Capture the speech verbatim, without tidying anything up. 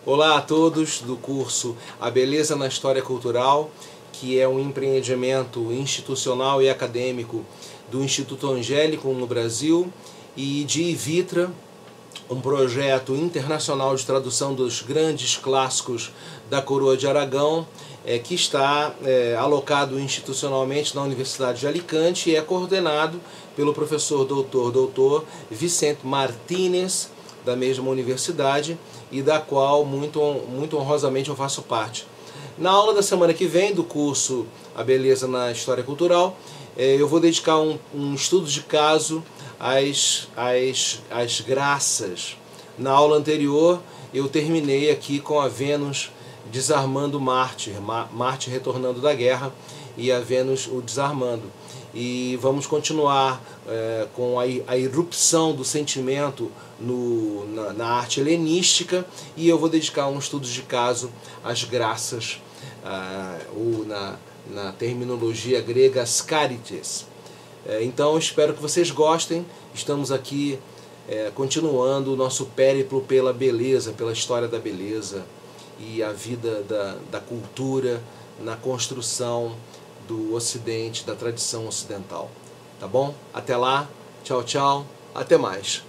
Olá a todos do curso A Beleza na História Cultural, que é um empreendimento institucional e acadêmico do Instituto Angélico no Brasil e de Ivitra, um projeto internacional de tradução dos grandes clássicos da Coroa de Aragão, é, que está é, alocado institucionalmente na Universidade de Alicante e é coordenado pelo professor doutor doutor Vicente Martínez, da mesma universidade, e da qual muito, muito honrosamente eu faço parte. Na aula da semana que vem do curso A Beleza na História Cultural, eu vou dedicar um, um estudo de caso às, às, às graças. Na aula anterior eu terminei aqui com a Vênus desarmando Marte, Marte retornando da guerra e a Vênus o desarmando. E vamos continuar é, com a, a irrupção do sentimento no, na, na arte helenística, e eu vou dedicar um estudo de caso às graças, ah, ou na, na terminologia grega, as carites. É, então espero que vocês gostem. Estamos aqui é, continuando o nosso périplo pela beleza, pela história da beleza e a vida da, da cultura na construção do Ocidente, da tradição ocidental. Tá bom? Até lá, tchau, tchau, até mais.